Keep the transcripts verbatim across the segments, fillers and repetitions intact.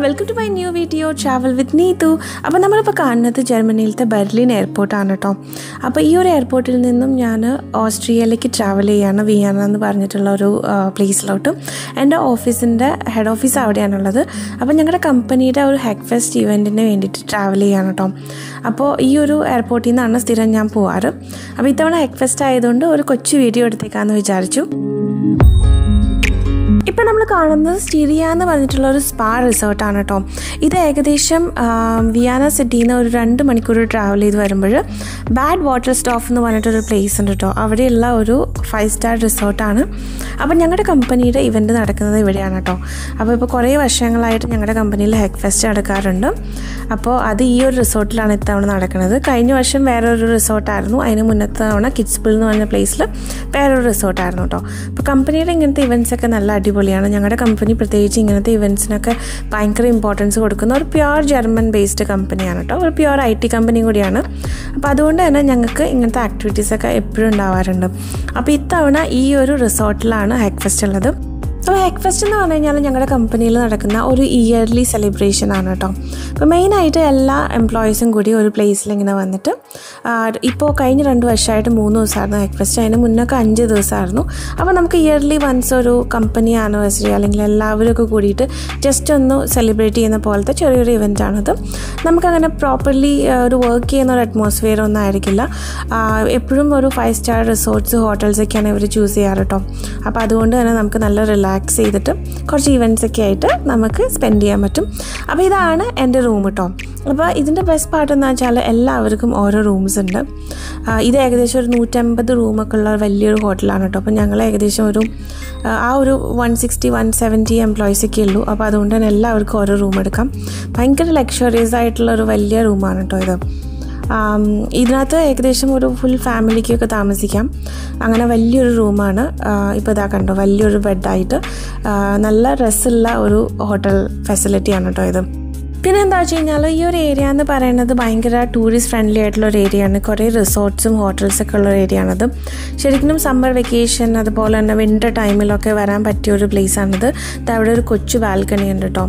welcome to my new video travel with Neethu. അപ്പോൾ നമ്മൾ ഇപ്പോൾ കാണുന്നത് ജർമ്മനിയിലത്തെ ബെർലിൻ എയർപോർട്ട് ആണ് ട്ടോ. അപ്പോൾ ഈ ഒരു എയർപോർട്ടിൽ നിന്നും ഞാൻ ഓസ്ട്രിയയിലേക്ക് ട്രാവൽ ചെയ്യാണ് വിയന്ന എന്ന് പറഞ്ഞിട്ടുള്ള ഒരു പ്ലേസിലോട്ട്. എൻ്റെ ഓഫീസിൻ്റെ ഹെഡ് ഓഫീസ് അവിടെയാണുള്ളത്. അപ്പോൾ ഞങ്ങളുടെ കമ്പനിയുടെ ഒരു ഹാക്ക്ഫെസ്റ്റ് ഇവൻറ്റിന് വേണ്ടിയിട്ട് ട്രാവൽ ചെയ്യാണ് ട്ടോ. അപ്പോൾ ഈ ഒരു എയർപോർട്ടിൽ നിന്നാണ് സ്ഥിരം ഞാൻ പോവാറ്. അപ്പോൾ ഇത്തവണ ഹാക്ക്ഫെസ്റ്റ് ആയതുകൊണ്ട് ഒരു കൊച്ചു വീഡിയോ എടുത്തേക്കാമെന്ന് വിചാരിച്ചു. ഇപ്പോൾ നമ്മൾ കാണുന്നത് സ്റ്റീരിയ എന്ന് പറഞ്ഞിട്ടുള്ള ഒരു സ്പാ റിസോർട്ടാണ് കേട്ടോ. ഇത് ഏകദേശം വിയന്ന സിറ്റിയിൽ നിന്ന് ഒരു രണ്ട് മണിക്കൂർ ട്രാവൽ ചെയ്ത് വരുമ്പോൾ ബാഡ് വാട്ടർ സ്റ്റോഫ് എന്ന് പറഞ്ഞിട്ടൊരു പ്ലേസ് ഉണ്ട് കേട്ടോ. അവിടെയുള്ള ഒരു ഫൈവ് സ്റ്റാർ റിസോർട്ടാണ്. അപ്പോൾ ഞങ്ങളുടെ കമ്പനിയുടെ ഇവൻറ്റ് നടക്കുന്നത് ഇവിടെയാണ് കേട്ടോ. അപ്പോൾ ഇപ്പോൾ കുറേ വർഷങ്ങളായിട്ട് ഞങ്ങളുടെ കമ്പനിയിൽ ഹാക്ക്ഫെസ്റ്റ് നടക്കാറുണ്ട്. അപ്പോൾ അത് ഈ ഒരു റിസോർട്ടിലാണ് ഇത്തവണ നടക്കുന്നത്. കഴിഞ്ഞ വർഷം വേറൊരു റിസോർട്ടായിരുന്നു. അതിന് മുന്നത്തെ തവണ കിഡ്സ്പിൾ എന്ന് പറഞ്ഞ പ്ലേസിൽ വേറൊരു റിസോർട്ടായിരുന്നു കേട്ടോ. അപ്പോൾ കമ്പനിയുടെ ഇങ്ങനത്തെ ഇവൻറ്റ്സൊക്കെ നല്ല അടിപൊളിയാണ്. ഞങ്ങളുടെ കമ്പനി പ്രത്യേകിച്ച് ഇങ്ങനത്തെ ഇവൻറ്റ്സിനൊക്കെ ഭയങ്കര ഇമ്പോർട്ടൻസ് കൊടുക്കുന്ന ഒരു പ്യുവർ ജർമ്മൻ ബേസ്ഡ് കമ്പനിയാണ് കേട്ടോ. ഒരു പ്യുവർ ഐ ടി കമ്പനി കൂടിയാണ്. അപ്പോൾ അതുകൊണ്ട് തന്നെ ഞങ്ങൾക്ക് ഇങ്ങനത്തെ ആക്ടിവിറ്റീസൊക്കെ എപ്പോഴും ഉണ്ടാവാറുണ്ട്. അപ്പോൾ ഇത്തവണ ഈ ഒരു റിസോർട്ടിലാണ് ഹാക്ക്ഫെസ്റ്റ് ഉള്ളത്. അപ്പോൾ ഹാക്ക്ഫെസ്റ്റ് എന്ന് പറഞ്ഞു കഴിഞ്ഞാൽ ഞങ്ങളുടെ കമ്പനിയിൽ നടക്കുന്ന ഒരു ഇയർലി സെലിബ്രേഷൻ ആണ് കേട്ടോ. അപ്പോൾ മെയിനായിട്ട് എല്ലാ എംപ്ലോയീസും കൂടി ഒരു പ്ലേസിൽ ഇങ്ങനെ വന്നിട്ട് ഇപ്പോൾ കഴിഞ്ഞ രണ്ട് വർഷമായിട്ട് മൂന്ന് ദിവസമായിരുന്നു ഹാക്ക്ഫെസ്റ്റ്. അതിന് മുന്നൊക്കെ അഞ്ച് ദിവസമായിരുന്നു. അപ്പോൾ നമുക്ക് ഇയർലി വൺസ് ഒരു കമ്പനി ആനിവേഴ്സറി അല്ലെങ്കിൽ എല്ലാവരും ഒക്കെ കൂടിയിട്ട് ജസ്റ്റ് ഒന്ന് സെലിബ്രേറ്റ് ചെയ്യുന്ന പോലത്തെ ചെറിയൊരു ഇവൻ്റാണത്. നമുക്കങ്ങനെ പ്രോപ്പർലി ഒരു വർക്ക് ചെയ്യുന്ന ഒരു അറ്റ്മോസ്ഫിയർ ഒന്നും ആയിരിക്കില്ല. എപ്പോഴും ഒരു ഫൈവ് സ്റ്റാർ റിസോർട്ട്സ് ഹോട്ടൽസൊക്കെയാണ് ഇവർ ചൂസ് ചെയ്യാറ് കേട്ടോ. അപ്പോൾ അതുകൊണ്ട് തന്നെ നമുക്ക് നല്ല റിലാക്സ് റിലാക്സ് ചെയ്തിട്ട് കുറച്ച് ഇവൻറ്റ്സൊക്കെ ആയിട്ട് നമുക്ക് സ്പെൻഡ് ചെയ്യാൻ പറ്റും. അപ്പോൾ ഇതാണ് എൻ്റെ റൂം കേട്ടോ. അപ്പോൾ ഇതിൻ്റെ ബെസ്റ്റ് പാർട്ട് എന്ന് വെച്ചാൽ എല്ലാവർക്കും ഓരോ റൂംസ് ഉണ്ട്. ഇത് ഏകദേശം ഒരു നൂറ്റമ്പത് റൂമൊക്കെ ഉള്ള വലിയൊരു ഹോട്ടലാണ് കേട്ടോ. അപ്പോൾ ഞങ്ങൾ ഏകദേശം ഒരു ആ ഒരു വൺ സിക്സ്റ്റി വൺ സെവൻറ്റി എംപ്ലോയീസൊക്കെ ഉള്ളൂ. അപ്പോൾ അതുകൊണ്ട് തന്നെ എല്ലാവർക്കും ഓരോ റൂം എടുക്കാം. ഭയങ്കര ലക്ഷറിയസ് ആയിട്ടുള്ള ഒരു വലിയ റൂമാണ് കേട്ടോ ഇത്. ഇതിനകത്ത് ഏകദേശം ഒരു ഫുൾ ഫാമിലിക്കൊക്കെ താമസിക്കാം. അങ്ങനെ വലിയൊരു റൂമാണ്. ഇപ്പോൾ ഇതാ കണ്ടോ, വലിയൊരു ബെഡായിട്ട് നല്ല രസമുള്ള ഒരു ഹോട്ടൽ ഫെസിലിറ്റിയാണ് കേട്ടോ ഇത്. പിന്നെ എന്താ വെച്ച് കഴിഞ്ഞാൽ ഈ ഒരു ഏരിയ എന്ന് പറയുന്നത് ഭയങ്കര ടൂറിസ്റ്റ് ഫ്രണ്ട്ലി ആയിട്ടുള്ള ഒരു ഏരിയയാണ്. കുറേ റിസോർട്ട്സും ഹോട്ടൽസൊക്കെ ഉള്ള ഒരു ഏരിയയാണത്. ശരിക്കും സമ്മർ വെക്കേഷൻ അതുപോലെ തന്നെ വിൻ്റർ ടൈമിലൊക്കെ വരാൻ പറ്റിയ ഒരു പ്ലേസാണിത്. അവിടെ ഒരു കൊച്ചു ബാൽക്കണി ഉണ്ട് കേട്ടോ.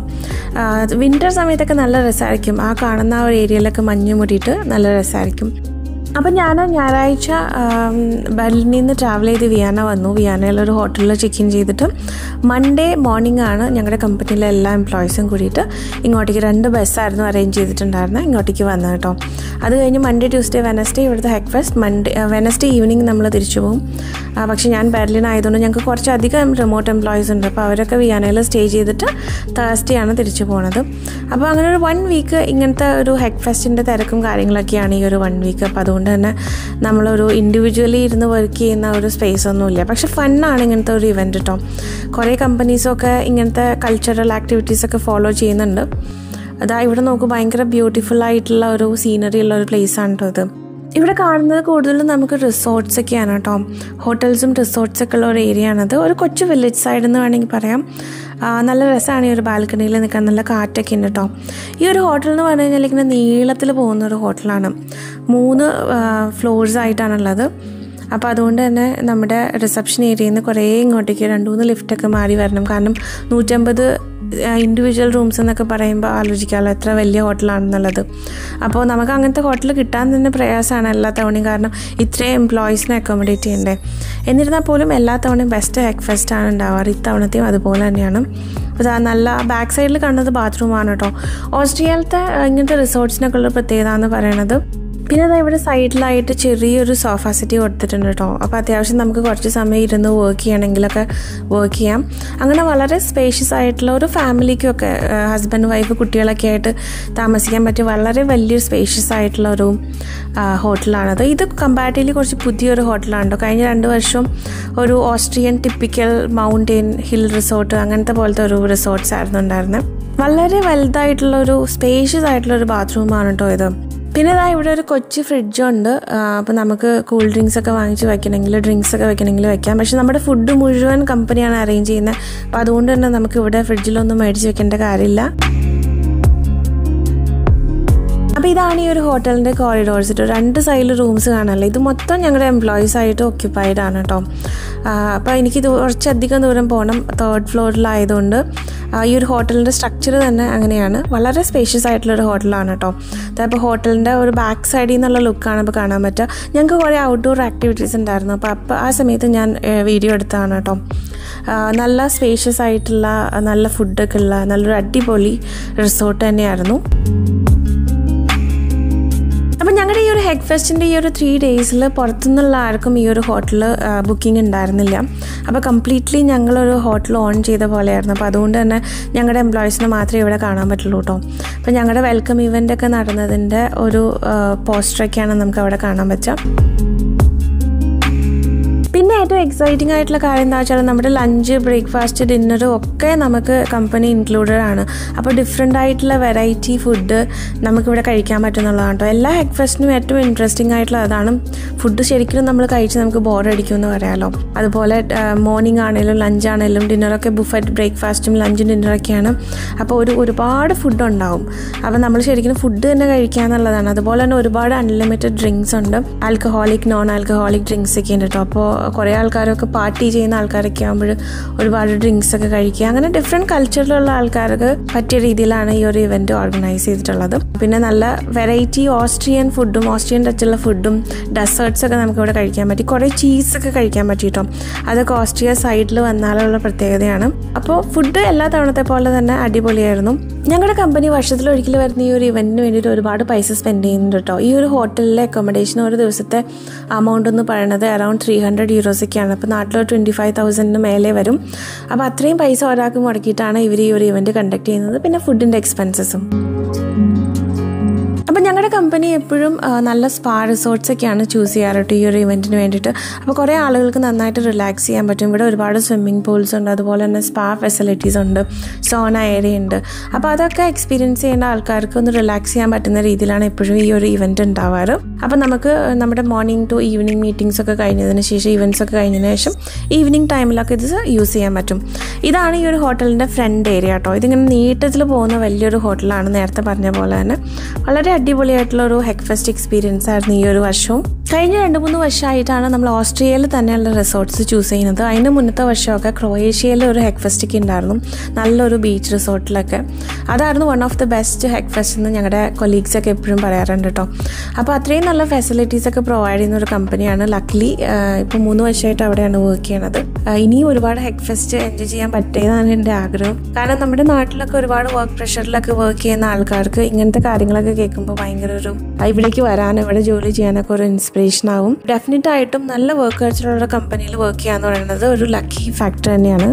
വിൻ്റർ സമയത്തൊക്കെ നല്ല രസമായിരിക്കും. ആ കാണുന്ന ആ ഒരു ഏരിയയിലൊക്കെ മഞ്ഞ് മൂടിയിട്ട് നല്ല രസമായിരിക്കും. അപ്പം ഞാൻ ഞായറാഴ്ച ബെർലിനിൽ നിന്ന് ട്രാവൽ ചെയ്ത് വിയന്ന വന്നു. വിയന്നയിലൊരു ഹോട്ടലിൽ ചെക്ക് ഇൻ ചെയ്തിട്ട് മൺഡേ മോർണിംഗ് ആണ് ഞങ്ങളുടെ കമ്പനിയിലെ എല്ലാ എംപ്ലോയീസും കൂടിയിട്ട് ഇങ്ങോട്ടേക്ക് രണ്ട് ബസ്സായിരുന്നു അറേഞ്ച് ചെയ്തിട്ടുണ്ടായിരുന്നത് ഇങ്ങോട്ടേക്ക് വന്നത് കേട്ടോ. അത് കഴിഞ്ഞ് മൺഡേ ട്യൂസ്ഡേ വെനസ്ഡേ ഇവിടുത്തെ ഹാക്ക്ഫെസ്റ്റ്. മൺഡേ വെനസ്ഡേ ഈവനിങ് നമ്മൾ തിരിച്ചു പോകും. പക്ഷേ ഞാൻ ബെർലിൻ ആയതുകൊണ്ട് ഞങ്ങൾക്ക് കുറച്ചധികം റിമോട്ട് എംപ്ലോയീസ് ഉണ്ട്. അപ്പോൾ അവരൊക്കെ വിയന്നയിൽ സ്റ്റേ ചെയ്തിട്ട് തേഴ്സ്ഡേ ആണ് തിരിച്ചു പോകുന്നത്. അപ്പോൾ അങ്ങനെ ഒരു വൺ വീക്ക് ഇങ്ങനത്തെ ഒരു ഹാക്ക്ഫെസ്റ്റിൻ്റെ തിരക്കും കാര്യങ്ങളൊക്കെയാണ് ഈ ഒരു വൺ വീക്ക്. അപ്പോൾ അതുകൊണ്ട് തന്നെ നമ്മളൊരു ഇൻഡിവിജ്വലി ഇരുന്ന് വർക്ക് ചെയ്യുന്ന ഒരു സ്പേസ് ഒന്നുമില്ല. പക്ഷെ ഫണ്ണാണ് ഇങ്ങനത്തെ ഒരു ഇവൻറ്റ് കേട്ടോ. കുറേ കമ്പനീസൊക്കെ ഇങ്ങനത്തെ കൾച്ചറൽ ആക്ടിവിറ്റീസൊക്കെ ഫോളോ ചെയ്യുന്നുണ്ട്. അതാ ഇവിടെ നോക്കും, ഭയങ്കര ബ്യൂട്ടിഫുൾ ആയിട്ടുള്ള ഒരു സീനറി ഉള്ള ഒരു പ്ലേസാണ് കേട്ടോ ഇത്. ഇവിടെ കാണുന്നത് കൂടുതലും നമുക്ക് റിസോർട്ട്സ് ഒക്കെയാണ് കേട്ടോ. ഹോട്ടൽസും റിസോർട്ട്സൊക്കെ ഉള്ള ഒരു ഏരിയ ആണത്. ഒരു കൊച്ചു വില്ലേജ് സൈഡ് എന്ന് വേണമെങ്കിൽ പറയാം. നല്ല രസമാണ് ഈ ഒരു ബാൽക്കണിയിൽ നിൽക്കാൻ. നല്ല കാറ്റൊക്കെ ഉണ്ട് കേട്ടോ. ഈ ഒരു ഹോട്ടൽ എന്ന് പറഞ്ഞു കഴിഞ്ഞാൽ ഇങ്ങനെ നീളത്തിൽ പോകുന്ന ഒരു ഹോട്ടലാണ്. മൂന്ന് ഫ്ലോർസ് ആയിട്ടാണുള്ളത്. അപ്പോൾ അതുകൊണ്ട് തന്നെ നമ്മുടെ റിസപ്ഷൻ ഏരിയയിൽ നിന്ന് കുറേ ഇങ്ങോട്ടേക്ക് രണ്ട് മൂന്ന് ലിഫ്റ്റൊക്കെ മാറി വരണം. കാരണം നൂറ്റമ്പത് ഇൻഡിവിജ്വൽ റൂംസ് എന്നൊക്കെ പറയുമ്പോൾ ആലോചിക്കാമല്ലോ എത്ര വലിയ ഹോട്ടലാണെന്നുള്ളത്. അപ്പോൾ നമുക്ക് അങ്ങനത്തെ ഹോട്ടൽ കിട്ടാൻ തന്നെ പ്രയാസമാണ് എല്ലാ തവണയും. കാരണം ഇത്രയും എംപ്ലോയീസിനെ അക്കോമഡേറ്റ് ചെയ്യണ്ടേ. എന്നിരുന്നാൽ പോലും എല്ലാ തവണയും ബെസ്റ്റ് ഹാക്ക്ഫെസ്റ്റാണ് ഉണ്ടാവാറ്. ഇത്തവണത്തെയും അതുപോലെ തന്നെയാണ്. അപ്പോൾ നല്ല ബാക്ക് സൈഡിൽ കാണുന്നത് ബാത്റൂമാണ് കേട്ടോ. ഓസ്ട്രിയയിലത്തെ ഇങ്ങനത്തെ റിസോർട്ട്സിനൊക്കെ ഉള്ള പ്രത്യേകത എന്ന് പറയുന്നത്. പിന്നെ അതായത് ഇവിടെ സൈഡിലായിട്ട് ചെറിയൊരു സോഫ സെറ്റ് കൊടുത്തിട്ടുണ്ട് കേട്ടോ. അപ്പോൾ അത്യാവശ്യം നമുക്ക് കുറച്ച് സമയം ഇരുന്ന് വർക്ക് ചെയ്യണമെങ്കിലൊക്കെ വർക്ക് ചെയ്യാം. അങ്ങനെ വളരെ സ്പേഷ്യസ് ആയിട്ടുള്ള ഒരു ഫാമിലിക്കൊക്കെ ഹസ്ബൻഡ് വൈഫ് കുട്ടികളൊക്കെ ആയിട്ട് താമസിക്കാൻ പറ്റിയ വളരെ വലിയൊരു സ്പേഷ്യസ് ആയിട്ടുള്ള ഒരു ഹോട്ടലാണത്. ഇത് കമ്പാരിറ്റീവ്ലി കുറച്ച് പുതിയൊരു ഹോട്ടലാണ് കേട്ടോ. കഴിഞ്ഞ രണ്ട് വർഷം ഒരു Austrian typical mountain hill resort അങ്ങനത്തെ പോലത്തെ ഒരു റിസോർട്ട്സ് ആയിരുന്നു ഉണ്ടായിരുന്നത്. വളരെ വലുതായിട്ടുള്ളൊരു സ്പേഷ്യസ് ആയിട്ടുള്ളൊരു ബാത്റൂമാണ് കേട്ടോ ഇത്. പിന്നെ ഇതാ ഇവിടെ ഒരു കൊച്ചു ഫ്രിഡ്ജുണ്ട്. അപ്പോൾ നമുക്ക് കൂൾ ഡ്രിങ്ക്സ് ഒക്കെ വാങ്ങിച്ച് വെക്കണമെങ്കിൽ ഡ്രിങ്ക്സ് ഒക്കെ വെക്കണമെങ്കിൽ വെക്കാം. പക്ഷെ നമ്മുടെ ഫുഡ് മുഴുവൻ കമ്പനിയാണ് അറേഞ്ച് ചെയ്യുന്നത്. അപ്പോൾ അതുകൊണ്ട് തന്നെ നമുക്ക് ഇവിടെ ഫ്രിഡ്ജിലൊന്നും മേടിച്ച് വെക്കേണ്ട കാര്യമില്ല. അപ്പോൾ അപ്പോൾ ഇതാണ് ഈ ഒരു ഹോട്ടലിൻ്റെ കോറിഡോർസ് കേട്ടോ. രണ്ട് സൈഡിൽ റൂംസ് കാണാമല്ലോ. ഇത് മൊത്തം ഞങ്ങളുടെ എംപ്ലോയീസ് ആയിട്ട് ഓക്യുപ്പൈഡ് ആണ് കേട്ടോ. അപ്പോൾ എനിക്ക് കുറച്ചധികം ദൂരം പോകണം, തേർഡ് ഫ്ലോറിലായതുകൊണ്ട്. ഈ ഒരു ഹോട്ടലിൻ്റെ സ്ട്രക്ചർ തന്നെ അങ്ങനെയാണ്. വളരെ സ്പേഷ്യസ് ആയിട്ടുള്ളൊരു ഹോട്ടലാണ് കേട്ടോ. അപ്പോൾ ഹോട്ടലിൻ്റെ ഒരു ബാക്ക് സൈഡിൽ നിന്നുള്ള ലുക്കാണ് ഇപ്പോൾ കാണാൻ പറ്റുക. ഞങ്ങൾക്ക് കുറേ ഔട്ട്ഡോർ ആക്ടിവിറ്റീസ് ഉണ്ടായിരുന്നു. അപ്പോൾ അപ്പോൾ ആ സമയത്ത് ഞാൻ വീഡിയോ എടുത്തതാണ് കേട്ടോ. നല്ല സ്പേഷ്യസ് ആയിട്ടുള്ള നല്ല ഫുഡൊക്കെ ഉള്ള നല്ലൊരു അടിപൊളി റിസോർട്ട് തന്നെയായിരുന്നു. അപ്പോൾ ഞങ്ങളുടെ ഈ ഒരു ഹെക്ഫെസ്റ്റിൻ്റെ ഈ ഒരു ത്രീ ഡേയ്സിൽ പുറത്തുനിന്നുള്ള ആർക്കും ഈ ഒരു ഹോട്ടൽ ബുക്കിംഗ് ഉണ്ടായിരുന്നില്ല. അപ്പോൾ കംപ്ലീറ്റ്ലി ഞങ്ങളൊരു ഹോട്ടൽ ഓൺ ചെയ്ത പോലെയായിരുന്നു. അപ്പോൾ അതുകൊണ്ട് തന്നെ ഞങ്ങളുടെ എംപ്ലോയീസിനെ മാത്രമേ ഇവിടെ കാണാൻ പറ്റുള്ളൂ കേട്ടോ. അപ്പോൾ ഞങ്ങളുടെ വെൽക്കം ഇവൻ്റൊക്കെ നടന്നതിൻ്റെ ഒരു പോസ്റ്ററൊക്കെയാണ് നമുക്ക് അവിടെ കാണാൻ പറ്റുക. പിന്നെ ഏറ്റവും എക്സൈറ്റിംഗ് ആയിട്ടുള്ള കാര്യം എന്താ വെച്ചാൽ നമ്മുടെ ലഞ്ച്, ബ്രേക്ക്ഫാസ്റ്റ്, ഡിന്നറും ഒക്കെ നമുക്ക് കമ്പനി ഇൻക്ലൂഡഡ് ആണ്. അപ്പോൾ ഡിഫറെൻ്റ് ആയിട്ടുള്ള വെറൈറ്റി ഫുഡ് നമുക്കിവിടെ കഴിക്കാൻ പറ്റുന്നുള്ളതാണ് കേട്ടോ. എല്ലാ ഹെക്ഫെസ്റ്റിനും ഏറ്റവും ഇൻട്രസ്റ്റിംഗ് ആയിട്ടുള്ള അതാണ്. ഫുഡ് ശരിക്കും നമ്മൾ കഴിച്ച് നമുക്ക് ബോറടിക്കുമെന്ന് പറയാമല്ലോ. അതുപോലെ മോർണിംഗ് ആണെങ്കിലും ലഞ്ച് ആണെങ്കിലും ഡിന്നറൊക്കെ ബുഫറ്റ് ബ്രേക്ക്ഫാസ്റ്റും ലഞ്ചും ഡിന്നറൊക്കെയാണ്. അപ്പോൾ ഒരു ഒരുപാട് ഫുഡ് ഉണ്ടാവും. അപ്പോൾ നമ്മൾ ശരിക്കും ഫുഡ് തന്നെ കഴിക്കുക എന്നുള്ളതാണ്. അതുപോലെ തന്നെ ഒരുപാട് അൺലിമിറ്റഡ് ഡ്രിങ്ക്സ് ഉണ്ട്. ആൽക്കഹോളിക്, നോൺ ആൽക്കഹോളിക് ഡ്രിങ്ക്സ് ഒക്കെ ഉണ്ട് കേട്ടോ. അപ്പോൾ കുറേ ആൾക്കാരൊക്കെ പാർട്ടി ചെയ്യുന്ന ആൾക്കാരൊക്കെ ആകുമ്പോൾ ഒരുപാട് ഡ്രിങ്ക്സ് ഒക്കെ കഴിക്കുക. അങ്ങനെ ഡിഫറെൻറ്റ് കൾച്ചറിലുള്ള ആൾക്കാർക്ക് പറ്റിയ രീതിയിലാണ് ഈ ഒരു ഇവൻറ്റ് ഓർഗനൈസ് ചെയ്തിട്ടുള്ളത്. പിന്നെ നല്ല വെറൈറ്റി ഓസ്ട്രിയൻ ഫുഡും ഓസ്ട്രിയൻ ടച്ചുള്ള ഫുഡും ഡെസേർട്ട്സ് ഒക്കെ നമുക്കിവിടെ കഴിക്കാൻ പറ്റി. കുറേ ചീസൊക്കെ കഴിക്കാൻ പറ്റിയിട്ടോ. അതൊക്കെ ഓസ്ട്രിയ സൈഡിൽ വന്നാലുള്ള പ്രത്യേകതയാണ്. അപ്പോൾ ഫുഡ് എല്ലാ തവണത്തെ പോലെ തന്നെ അടിപൊളിയായിരുന്നു. ഞങ്ങളുടെ കമ്പനി വർഷത്തിലൊരിക്കൽ വരുന്ന ഈ ഒരു ഇവൻറ്റിന് വേണ്ടിയിട്ട് ഒരുപാട് പൈസ സ്പെൻഡ് ചെയ്യുന്നുണ്ട് കേട്ടോ. ഈ ഒരു ഹോട്ടലിലെ അക്കോമഡേഷൻ ഒരു ദിവസത്തെ എമൗണ്ട് എന്ന് പറയുന്നത് അറൗണ്ട് ത്രീ ഹൺഡ്രഡ് യൂറോസൊക്കെയാണ്. അപ്പോൾ നാട്ടിൽ ട്വൻറ്റി ഫൈവ് തൗസൻഡിന് മേലെ വരും. അപ്പോൾ അത്രയും പൈസ ഒരാൾക്ക് മുടക്കിയിട്ടാണ് ഇവർ ഈ ഒരു ഇവൻറ്റ് കണ്ടക്ട് ചെയ്യുന്നത്. പിന്നെ ഫുഡിൻ്റെ എക്സ്പെൻസസും. അപ്പോൾ ഞങ്ങളുടെ കമ്പനി എപ്പോഴും നല്ല സ്പാ റിസോർട്ട്സ് ഒക്കെയാണ് ചൂസ് ചെയ്യാറ് കേട്ടോ ഈ ഒരു ഇവൻറ്റിന് വേണ്ടിയിട്ട്. അപ്പോൾ കുറേ ആളുകൾക്ക് നന്നായിട്ട് റിലാക്സ് ചെയ്യാൻ പറ്റും. ഇവിടെ ഒരുപാട് സ്വിമ്മിംഗ് പൂൾസ് ഉണ്ട്, അതുപോലെ തന്നെ സ്പാ ഫെസിലിറ്റീസ് ഉണ്ട്, സോണ ഏരിയ ഉണ്ട്. അപ്പോൾ അതൊക്കെ എക്സ്പീരിയൻസ് ചെയ്യേണ്ട ആൾക്കാർക്ക് ഒന്ന് റിലാക്സ് ചെയ്യാൻ പറ്റുന്ന രീതിയിലാണ് എപ്പോഴും ഈ ഒരു ഇവൻറ്റ് ഉണ്ടാവാറ്. അപ്പോൾ നമുക്ക് നമ്മുടെ മോർണിംഗ് ടു ഈവനിങ് മീറ്റിംഗ്സ് ഒക്കെ കഴിഞ്ഞതിന് ശേഷം, ഇവൻറ്റ്സ് ഒക്കെ കഴിഞ്ഞതിന് ശേഷം ഈവനിങ് ടൈമിലൊക്കെ ഇത് യൂസ് ചെയ്യാൻ പറ്റും. ഇതാണ് ഈ ഒരു ഹോട്ടലിൻ്റെ ഫ്രണ്ട് ഏരിയ കേട്ടോ. ഇതിങ്ങനെ നീട്ടത്തിൽ പോകുന്ന വലിയൊരു ഹോട്ടലാണ്. നേരത്തെ പറഞ്ഞ പോലെ തന്നെ വളരെ അടിപൊളിയായിട്ടുള്ള ഒരു ഹെക്ഫെസ്റ്റ് എക്സ്പീരിയൻസ് ആയിരുന്നു ഈ ഒരു വർഷവും. കഴിഞ്ഞ രണ്ട് മൂന്ന് വർഷമായിട്ടാണ് നമ്മൾ ഓസ്ട്രിയയിൽ തന്നെയുള്ള റിസോർട്ട്സ് ചൂസ് ചെയ്യുന്നത്. അതിന് മുന്നത്തെ വർഷമൊക്കെ ക്രൊയേഷ്യയിൽ ഒരു ഹെക്ഫെസ്റ്റ് ഒക്കെ ഉണ്ടായിരുന്നു, നല്ലൊരു ബീച്ച് റിസോർട്ടിലൊക്കെ. അതായിരുന്നു വൺ ഓഫ് ദി ബെസ്റ്റ് ഹെക്ഫെസ്റ്റ് എന്ന് ഞങ്ങളുടെ കൊലീഗ്സൊക്കെ എപ്പോഴും പറയാറുണ്ട് കേട്ടോ. അപ്പോൾ അത്രയും നല്ല ഫെസിലിറ്റീസൊക്കെ പ്രൊവൈഡ് ചെയ്യുന്ന ഒരു കമ്പനിയാണ്. ലക്കിലി ഇപ്പോൾ മൂന്ന് വർഷമായിട്ട് അവിടെയാണ് വർക്ക് ചെയ്യണത്. ഇനിയും ഒരുപാട് ഹെക്ഫെസ്റ്റ് എൻജോയ് ചെയ്യാൻ പറ്റിയതാണ് എൻ്റെ ആഗ്രഹം. കാരണം നമ്മുടെ നാട്ടിലൊക്കെ ഒരുപാട് വർക്ക് പ്രഷറിലൊക്കെ വർക്ക് ചെയ്യുന്ന ആൾക്കാർക്ക് ഇങ്ങനത്തെ കാര്യങ്ങളൊക്കെ കേൾക്കുമ്പോൾ ഭയങ്കര ഒരു ഇവിടേക്ക് വരാനും ഇവിടെ ജോലി ചെയ്യാനൊക്കെ ഒരു ഇൻസ്പിറേഷൻ ആവും. ഡെഫിനറ്റ് ആയിട്ടും നല്ല വർക്ക് കൾച്ചറുള്ള കമ്പനിയിൽ വർക്ക് ചെയ്യാന്ന് പറയുന്നത് ഒരു ലക്കി ഫാക്ടർ തന്നെയാണ്.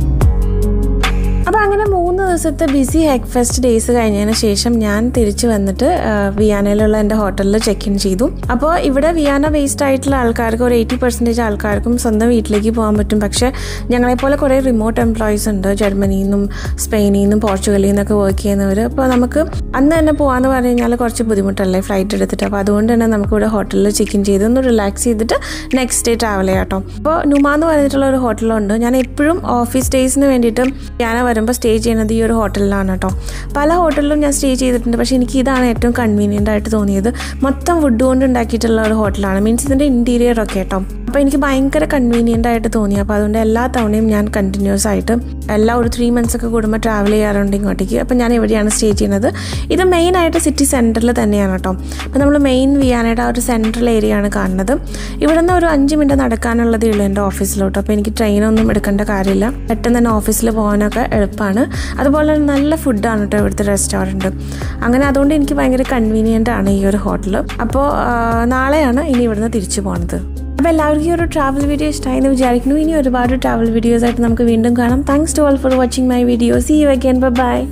അപ്പോൾ അങ്ങനെ മൂന്ന് ദിവസത്തെ ബിസി ഹെക്ഫെസ്റ്റ് ഡേയ്സ് കഴിഞ്ഞതിന് ശേഷം ഞാൻ തിരിച്ച് വന്നിട്ട് വിയാനയിലുള്ള എൻ്റെ ഹോട്ടലിൽ ചെക്ക് ഇൻ ചെയ്തു. അപ്പോൾ ഇവിടെ വിയാന ബേസ്ഡ് ആയിട്ടുള്ള ആൾക്കാർക്ക് ഒരു എയ്റ്റി പെർസെൻറ്റേജ് ആൾക്കാർക്കും സ്വന്തം വീട്ടിലേക്ക് പോകാൻ പറ്റും. പക്ഷേ ഞങ്ങളെപ്പോലെ കുറേ റിമോട്ട് എംപ്ലോയീസ് ഉണ്ട്, ജർമ്മനിയിൽ നിന്നും സ്പെയിനിൽ നിന്നും പോർച്ചുഗലിൽ നിന്നൊക്കെ വർക്ക് ചെയ്യുന്നവർ. അപ്പോൾ നമുക്ക് അന്ന് തന്നെ പോകാമെന്ന് പറഞ്ഞു കഴിഞ്ഞാൽ കുറച്ച് ബുദ്ധിമുട്ടല്ലേ ഫ്ലൈറ്റ് എടുത്തിട്ട്. അപ്പോൾ അതുകൊണ്ട് തന്നെ നമുക്കിവിടെ ഹോട്ടലിൽ ചെക്ക് ഇൻ ചെയ്ത് ഒന്ന് റിലാക്സ് ചെയ്തിട്ട് നെക്സ്റ്റ് ഡേ ട്രാവൽ ചെയ്യാം കേട്ടോ. അപ്പോൾ നുമ എന്ന് പറഞ്ഞിട്ടുള്ള ഒരു ഹോട്ടലുണ്ട്. ഞാൻ എപ്പോഴും ഓഫീസ് ഡേയ്സിന് വേണ്ടിയിട്ട് വിയാന വരുമ്പോൾ സ്റ്റേ ചെയ്യുന്നത് ഈ ഒരു ഹോട്ടലിലാണ് കേട്ടോ. പല ഹോട്ടലിലും ഞാൻ സ്റ്റേ ചെയ്തിട്ടുണ്ട്, പക്ഷേ എനിക്ക് ഇതാണ് ഏറ്റവും കൺവീനിയൻ്റ് ആയിട്ട് തോന്നിയത്. മൊത്തം വുഡ് കൊണ്ട് ഉണ്ടാക്കിയിട്ടുള്ള ഒരു ഹോട്ടലാണ്, മീൻസ് ഇതിൻ്റെ ഇൻറ്റീരിയർ ഒക്കെ കേട്ടോ. അപ്പോൾ എനിക്ക് ഭയങ്കര കൺവീനിയൻ്റ് ആയിട്ട് തോന്നി. അപ്പോൾ അതുകൊണ്ട് എല്ലാ തവണയും ഞാൻ കണ്ടിന്യൂസ് ആയിട്ട് എല്ലാ ഒരു ത്രീ മന്ത്സ് ഒക്കെ കൂടുമ്പോൾ ട്രാവൽ ചെയ്യാറുണ്ട് ഇങ്ങോട്ടേക്ക്. അപ്പോൾ ഞാൻ എവിടെയാണ് സ്റ്റേ ചെയ്യുന്നത്? ഇത് മെയിനായിട്ട് സിറ്റി സെൻറ്ററിൽ തന്നെയാണ് കേട്ടോ. അപ്പോൾ നമ്മൾ മെയിൻ വിയാനയുടെ ആ ഒരു സെൻട്രൽ ഏരിയ ആണ് കാണുന്നത്. ഇവിടെ നിന്ന് ഒരു അഞ്ച് മിനിറ്റ് നടക്കാനുള്ളതേ ഉള്ളൂ എൻ്റെ ഓഫീസിലോട്ട്. അപ്പോൾ എനിക്ക് ട്രെയിനൊന്നും എടുക്കേണ്ട കാര്യമില്ല, പെട്ടെന്ന് തന്നെ ഓഫീസിൽ പോകാനൊക്കെ എളുപ്പമാണ്. അതുപോലെ നല്ല ഫുഡാണ് കേട്ടോ ഇവിടുത്തെ റെസ്റ്റോറൻറ്റ്. അങ്ങനെ അതുകൊണ്ട് എനിക്ക് ഭയങ്കര കൺവീനിയൻ്റ് ആണ് ഈ ഒരു ഹോട്ടൽ. അപ്പോൾ നാളെയാണ് ഇനി ഇവിടുന്ന് തിരിച്ചു പോകുന്നത്. അപ്പോൾ എല്ലാവർക്കും ഈ ഒരു ട്രാവൽ വീഡിയോ ഇഷ്ടമായി എന്ന് വിചാരിക്കുന്നു. ഇനി ഒരുപാട് ട്രാവൽ വീഡിയോസ് ആയിട്ട് നമുക്ക് വീണ്ടും കാണാം. Thanks to all for watching my video. See you again. Bye by.